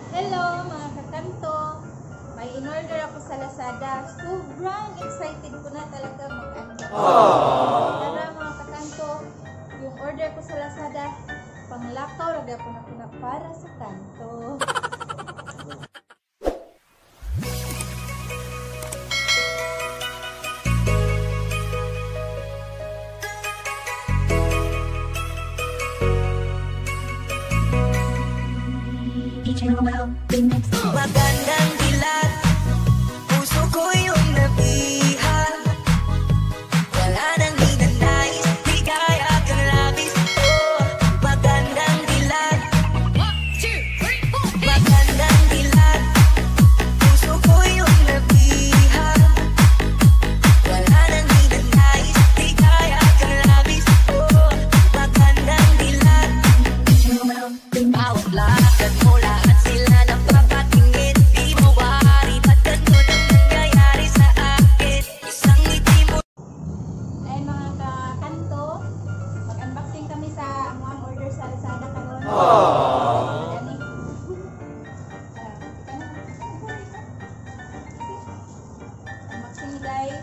Hello mga kakanto! May in-order ako sa Lazada. Sobrang excited ko na talaga mag-unbox. Tara mga kakanto, yung order ko sa Lazada, panglakaw, lagay ko na para sa kanto. Magandang dilat, puso ko yung nabihag. Wala nang ninanais, di kaya kang labis. Oh, magandang dilat, magandang dilat, puso ko yung nabihag. Wala nang ninanais, di kaya kang labis. Oh, magandang dilat, bawat lakad mo lahat sila napapatingin. Di mo maaari ba't ganun ang nangyayari sa akin? Isang ngiti mo. Ay mga kakanto, mag-unboxing kami sa mga order sa Lazada karon. Unboxing guys.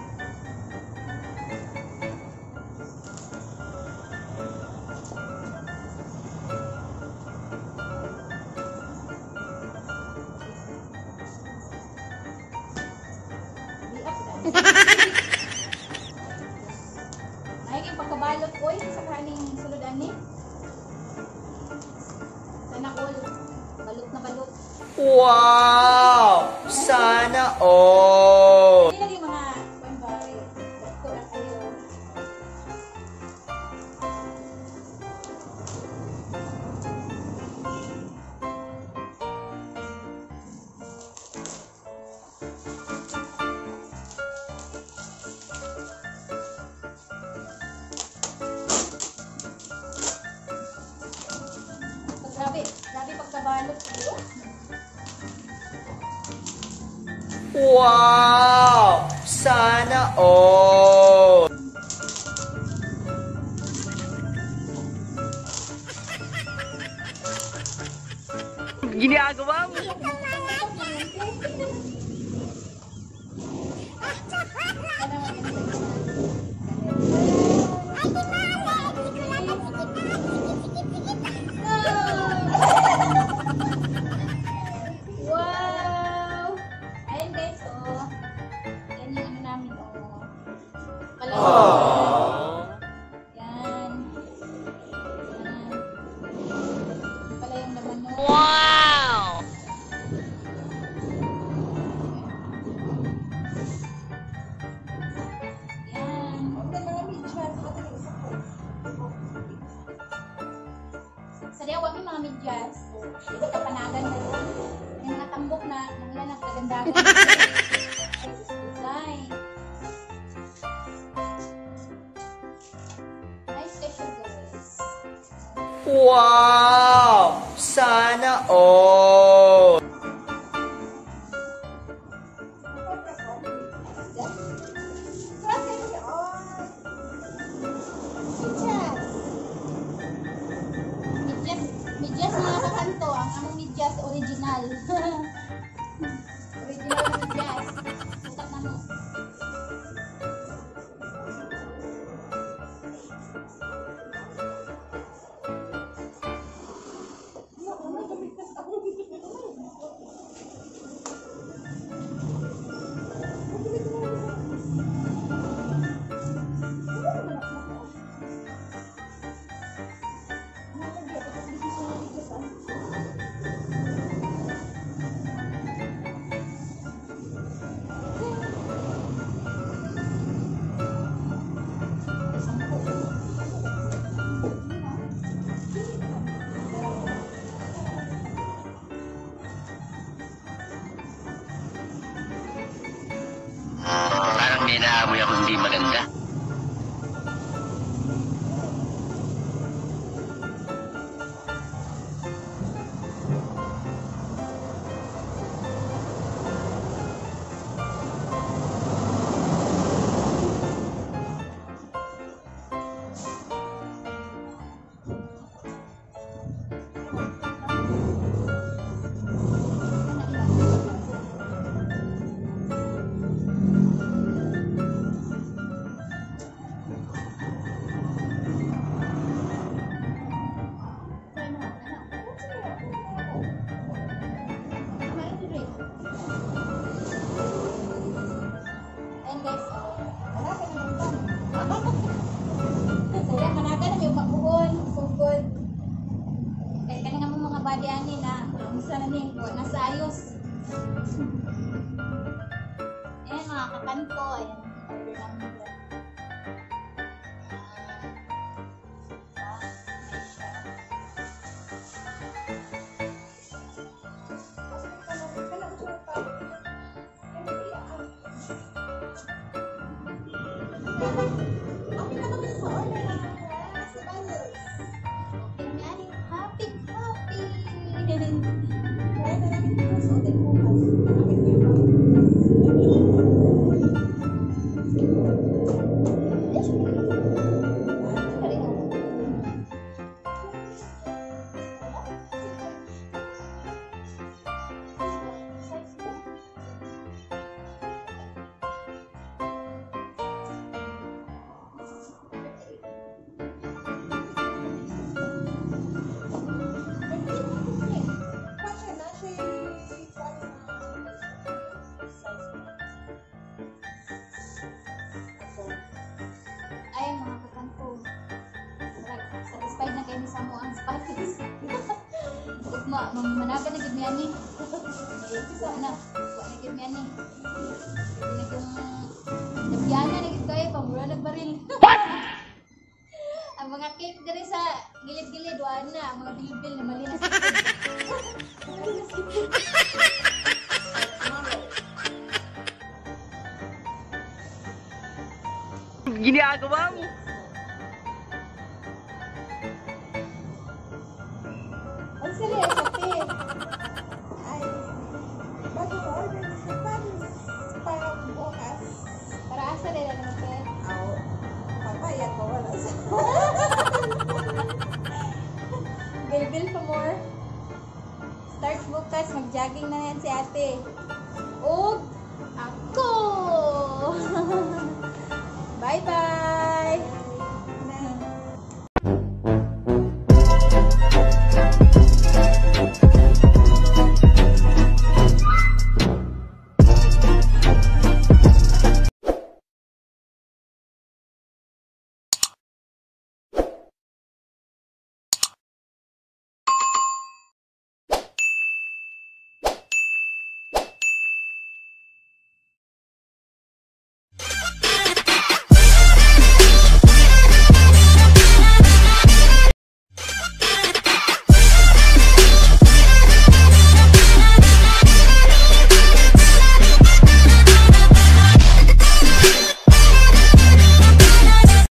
Ay, yung pagkabalot ko sa kaning sulod ani. Sana all. Balot na balot. Wow! Sana all! Hindi lang yung mga kumbay. Ito na kayo. Grabe pagkabalot ko. Wow! Sana all! Ginagawa mo? Wow! Ayun guys, oh. Yan yung ano namin, oh. Palayo. Yan. Yan. Pala yung laman nun. Wow! Yan. Sa diya, wag yung mga medyas. Ito kapanagan na rin. Yung mga tambok na nila nagkagandagan. Design. Nice special guys. Wow! Sana all! Medyas mga kakanto, ang among medyas original. Original na medyas. Utak na mo. Parang may naamoy ako hindi maganda. nga, isa na ni, wala na sa ayos. Ayan mga kakanto, ayan, order namin dyan. Ay, mga kakanto. Satisfied na kayo sa mo ang spatis. Ugma, mamanaga na gid niya ni. Isa na, wa na gid niya ni. Nagbiana na gid kayo, pamura nagbaril. Ang mga cake diri sa gilid-gilid, wa na. Ang mga bilbil na mali na sa Ginagawa mo. ang sali, sapi. Ay, bago ko order ni Stephanie para bukas. Para asa rin na naman kayo. Aw, papayag ko wala sa. Bilbil pa more. Start bukas, mag-jogging na yan si ate. O, ako! Bye-bye!